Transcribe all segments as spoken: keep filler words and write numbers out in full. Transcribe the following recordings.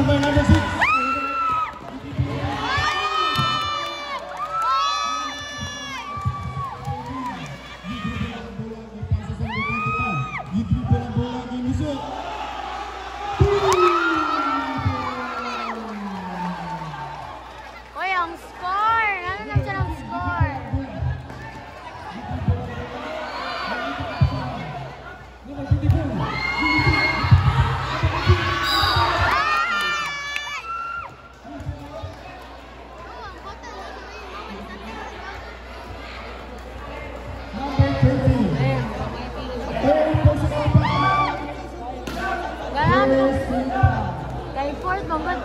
by number six. Uy, ang score! Ano lang siya ng score? Kay fourth, mabot.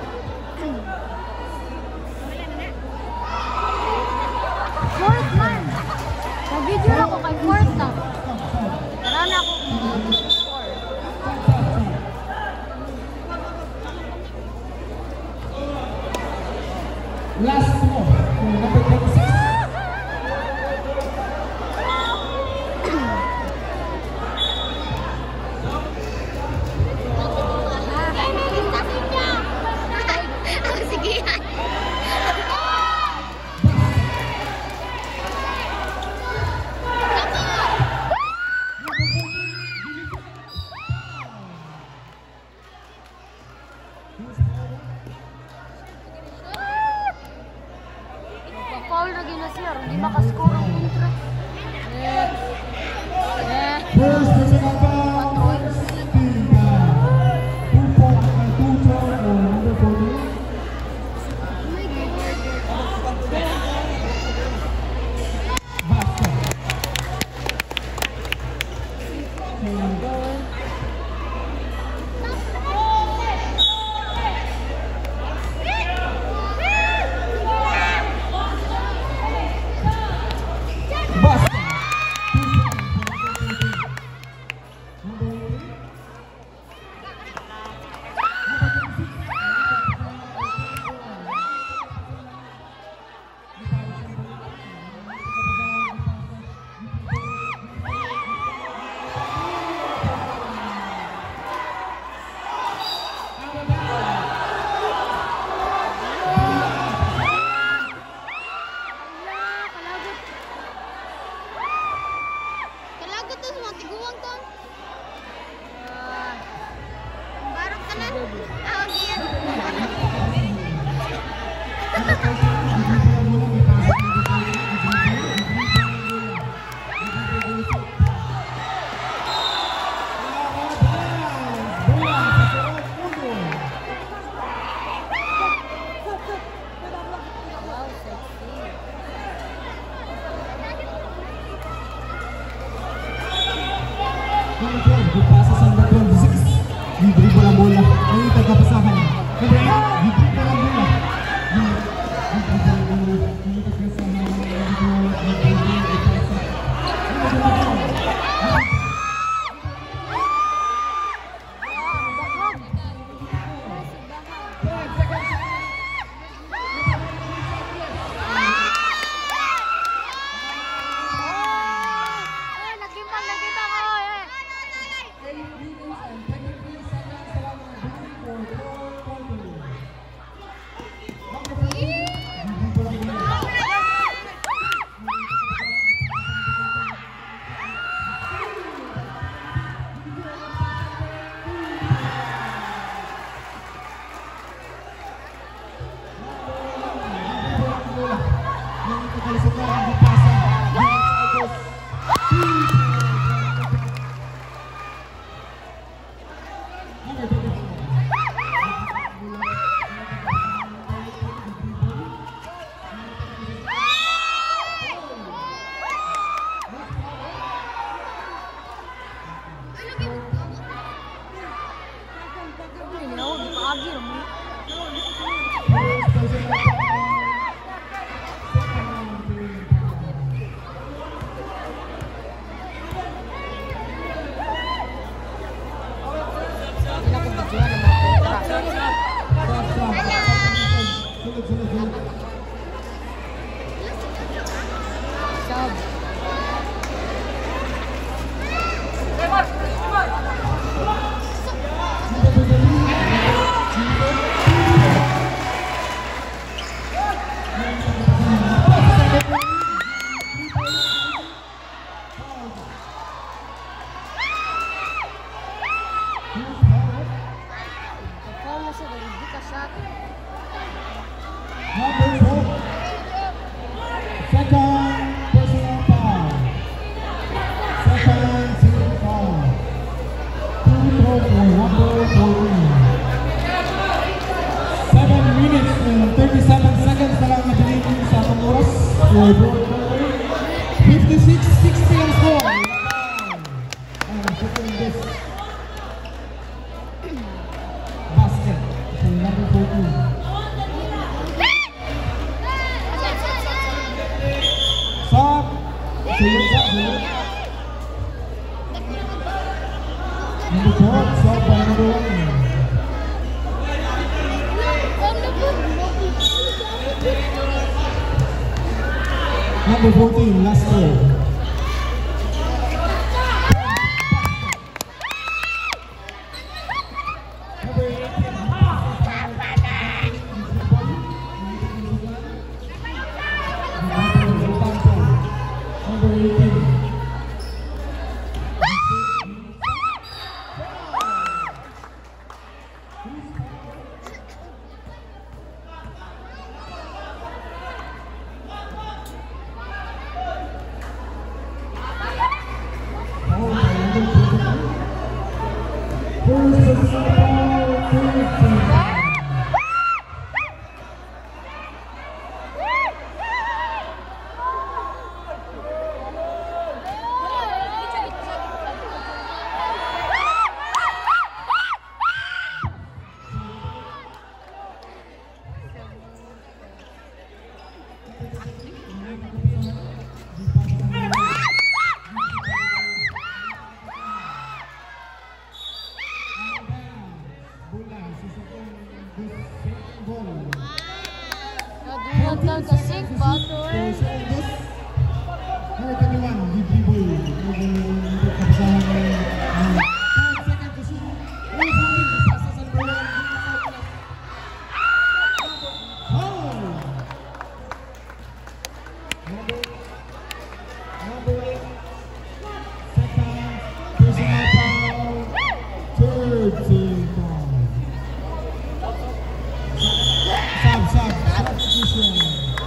Fourth man. Nag-video ako kay fourth na. Narana ako four. Last four. Number twenty-six. Foul na ginasir, hindi makascore ang kontra. Eh. Eh. First personal foul. Tiga. Pupo akan tujuh for number fourteen. Basta. Number four. Second personal foul. Second team foul. Two throw for number fourteen. seven minutes and thirty-seven seconds na lang nabilitin sa atong oras for fourth quarter. fifty-six sixty ang score. And shooting this basket for number fourteen. Stop. Sulod sa sulod. Number four, stop by number one. Number fourteen, last throw. Number eighteen. Number eighteen. Nagbuhat lang kasi bato eh. Number twenty-one, give dribble. Untuk kebesaran ten second to shoot. Oh, Bukit pasa sa number one. Foul. Number number eight. Second personal foul. Third team foul. Sub, sub, substitution.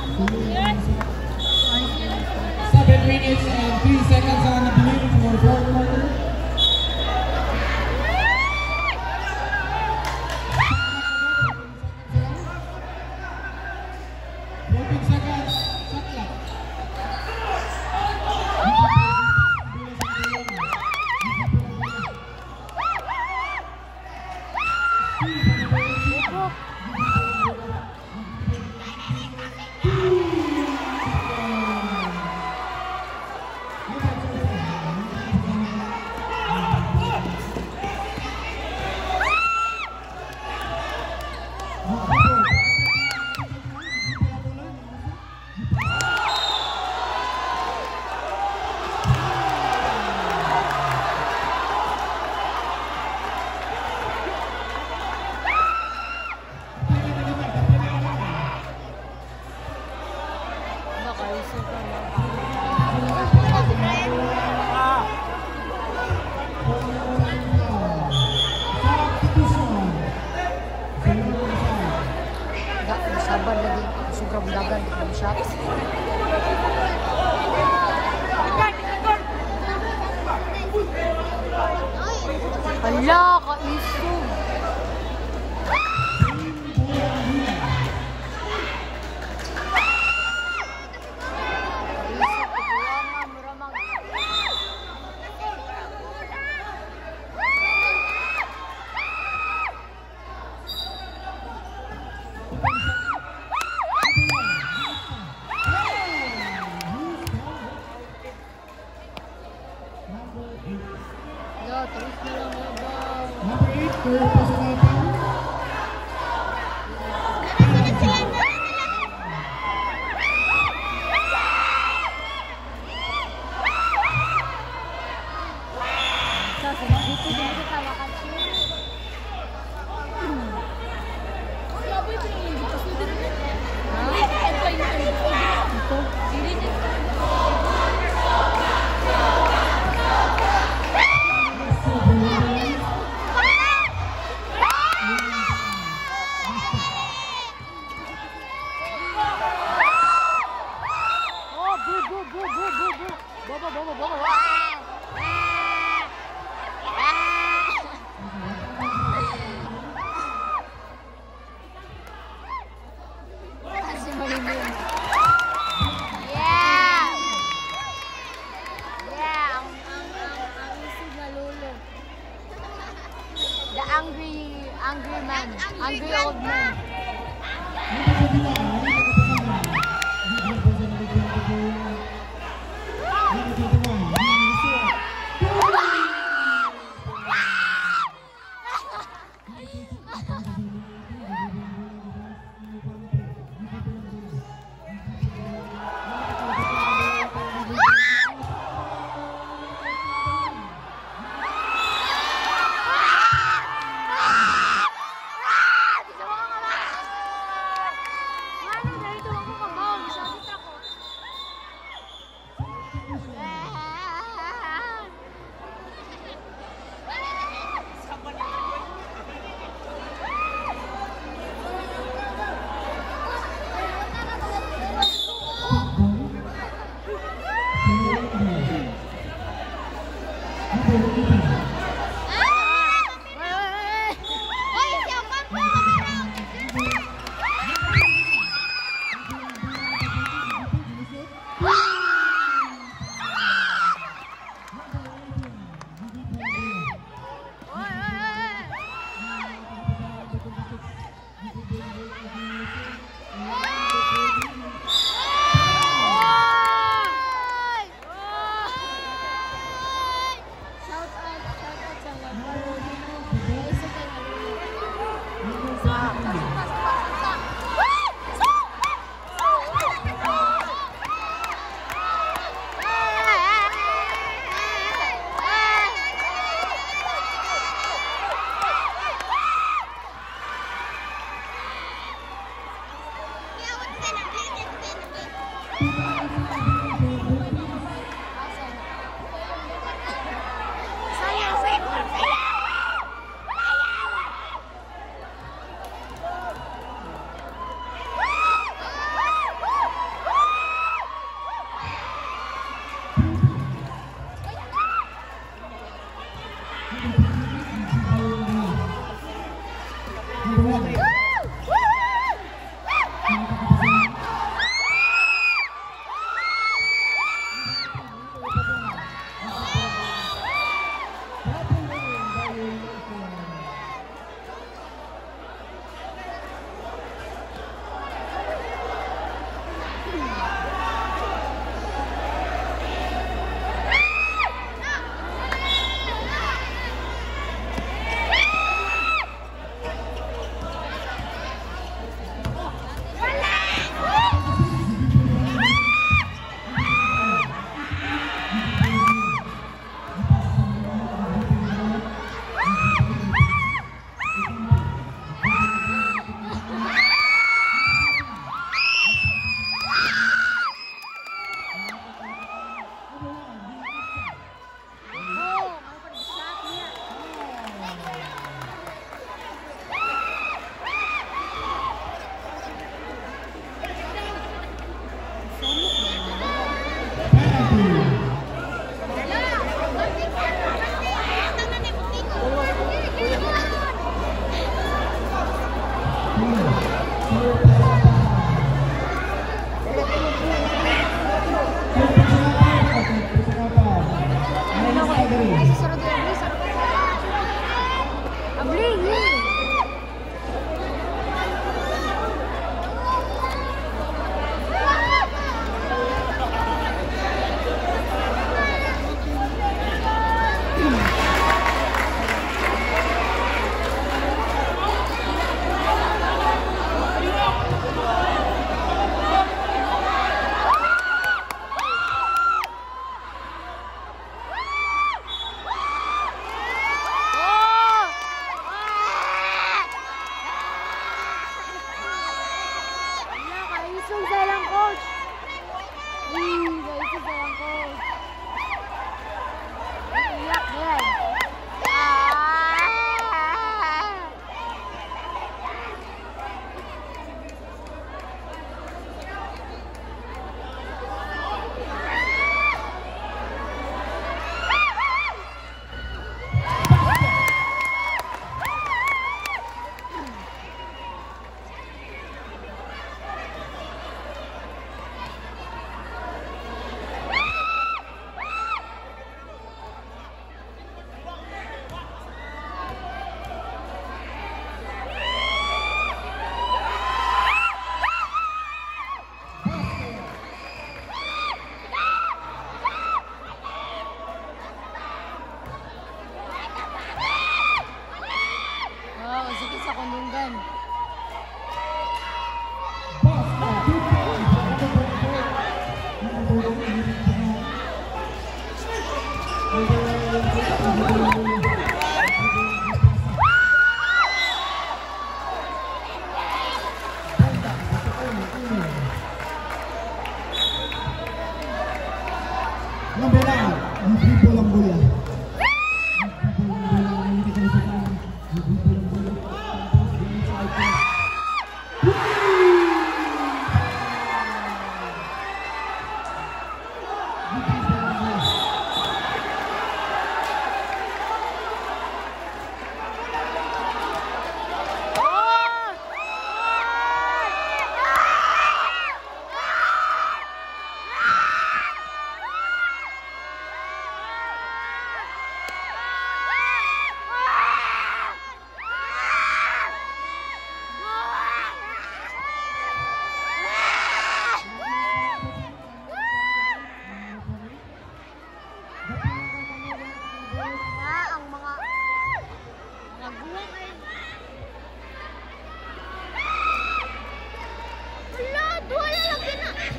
Seven minutes and three seconds on the blue for the fourth quarter. fourteen seconds. Shot clock. Sabar lagi, suka belagan di shot. Ala, kaiso. Number eight,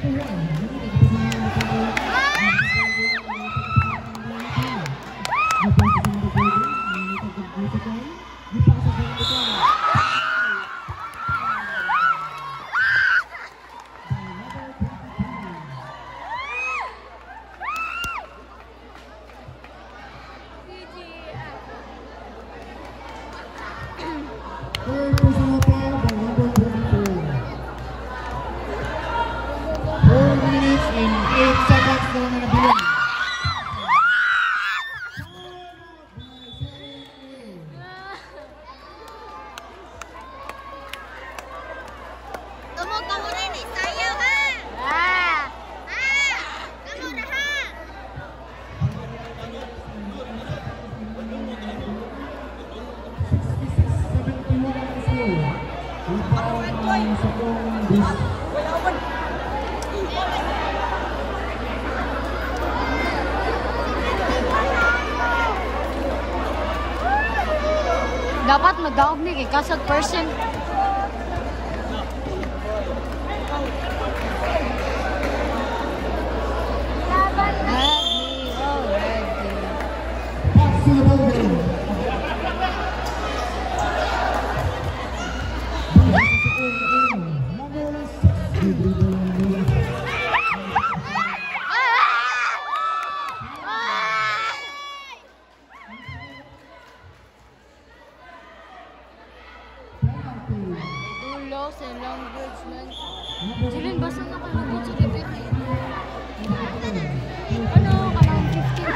Third personal foul by number twenty-four. Four minutes and eight seconds na lang na bilang. Tumog ka muna ni sayaw ha! Ah! Ah! Kamu na ha! Dapat mag-daog ni kay kasag person. Ready, oh ready. Loss and language man. Silin basta nakalugod sa debate. Ano ka ng fifteen?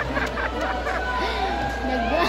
Nagda.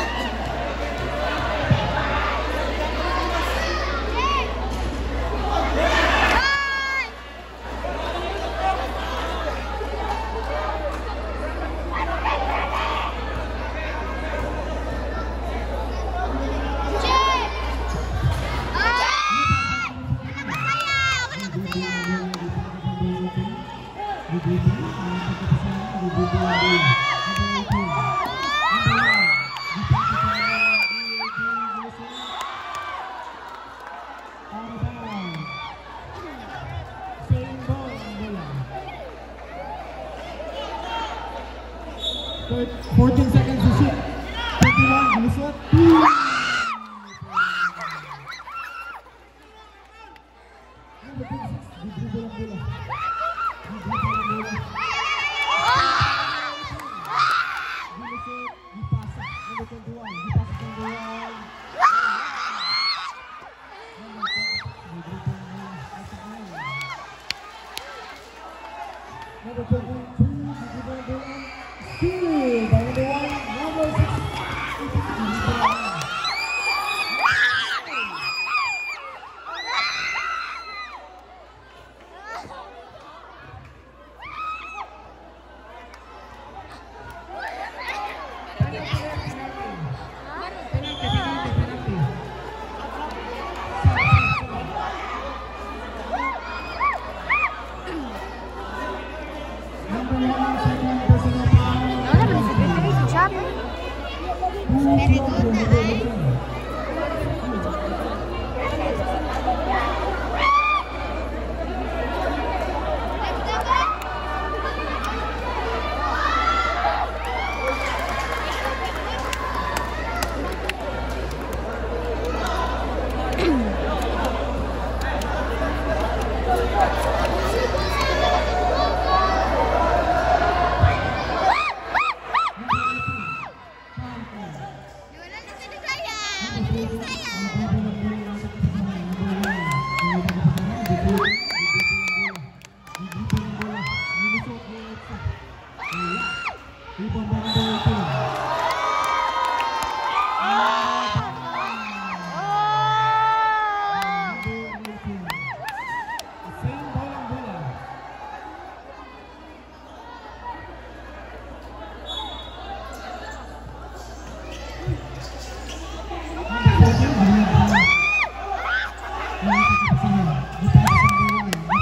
fourteen seconds to shoot. twenty-one, Lusot. Number twenty-six, Dibri bola-bola. Dibri bola-bola. Lusot, dipasa. Number twenty-one, dipasa twenty-one. Number twenty-two, Dibri bola-bola. Steal by number one, number six. Very good, nice.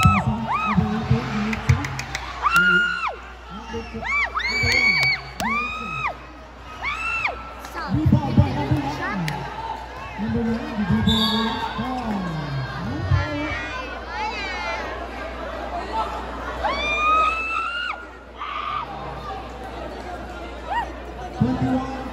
Number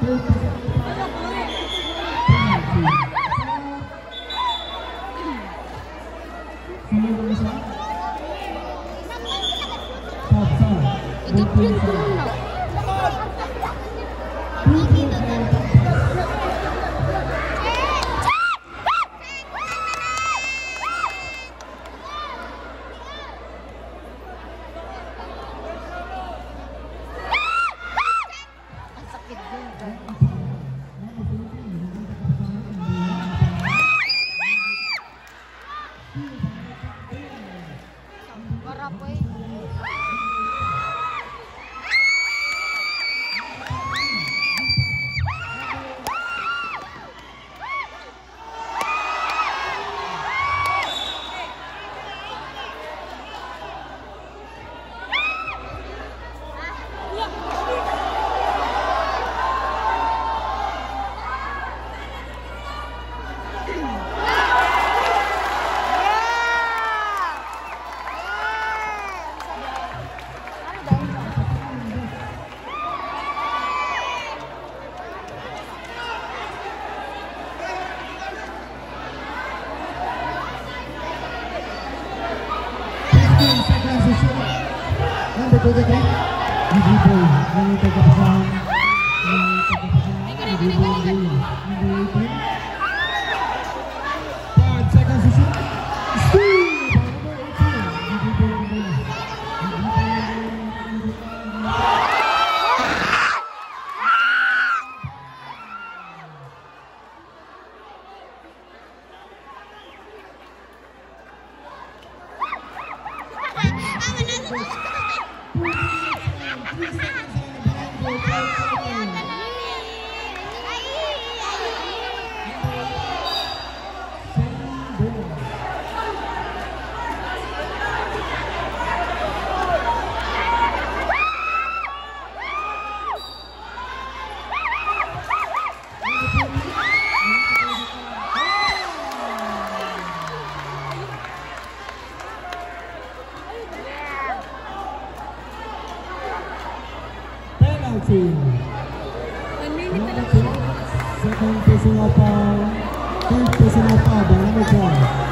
Second personal foul, third personal foul by Mactan.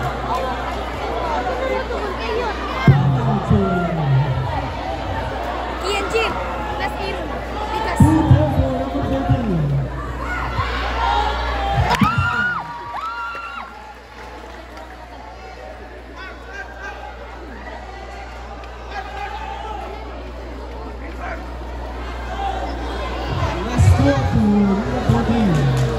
Kian Jim, last year, Tikas. Two foul for number thirteen. Last score to number fourteen.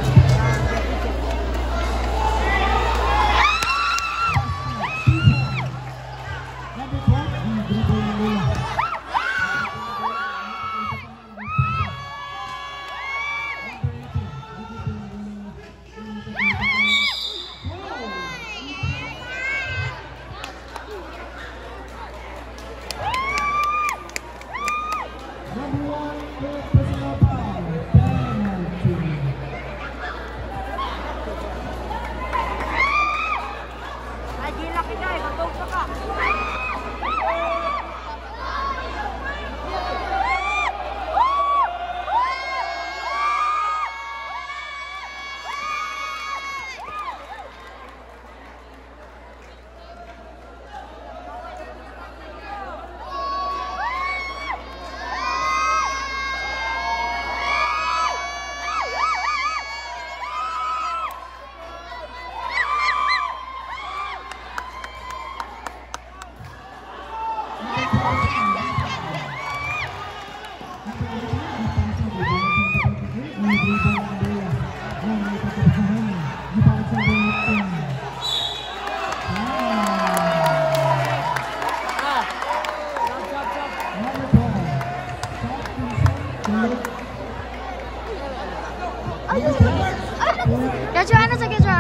Kecoa ano sa kecoa?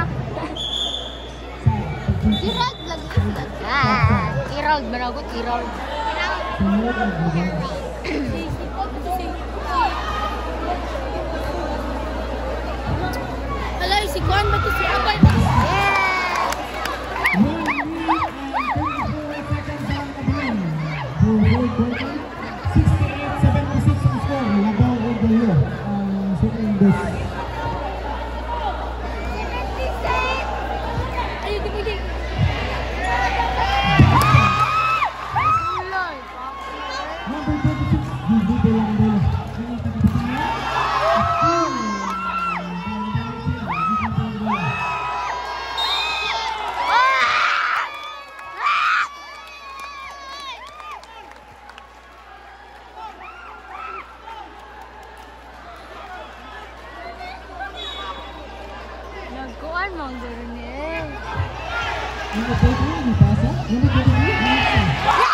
Kirald lagi. Ah, Kirald managot Kirald. Alay si Juan ba to si Abay? sixty-eight seventy-six ang score. Labaw over here. Ang second best ang galing. Number thirty-three, di pasa. Number thirty-three, Mactan.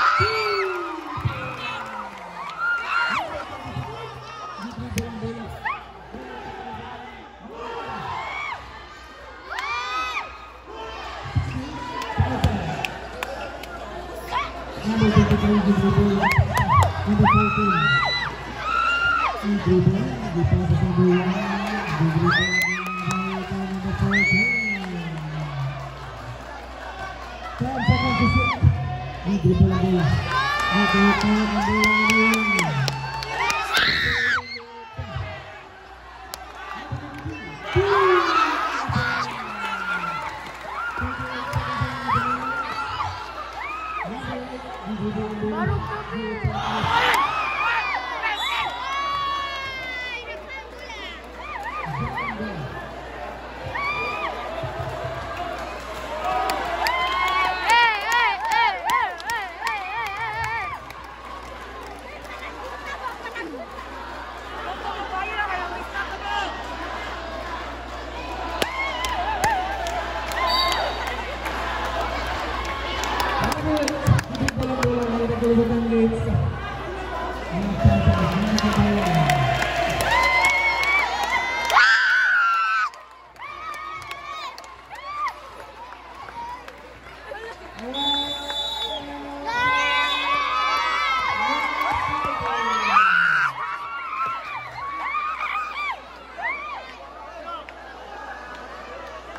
Number twenty-three, di dribble. Number fourteen. Di dribble, di pasa sa buwan. Di dribble. Number fourteen. ten seconds to shoot. Di dribble ang bola. Di dribble ang bola. Baru kami. Number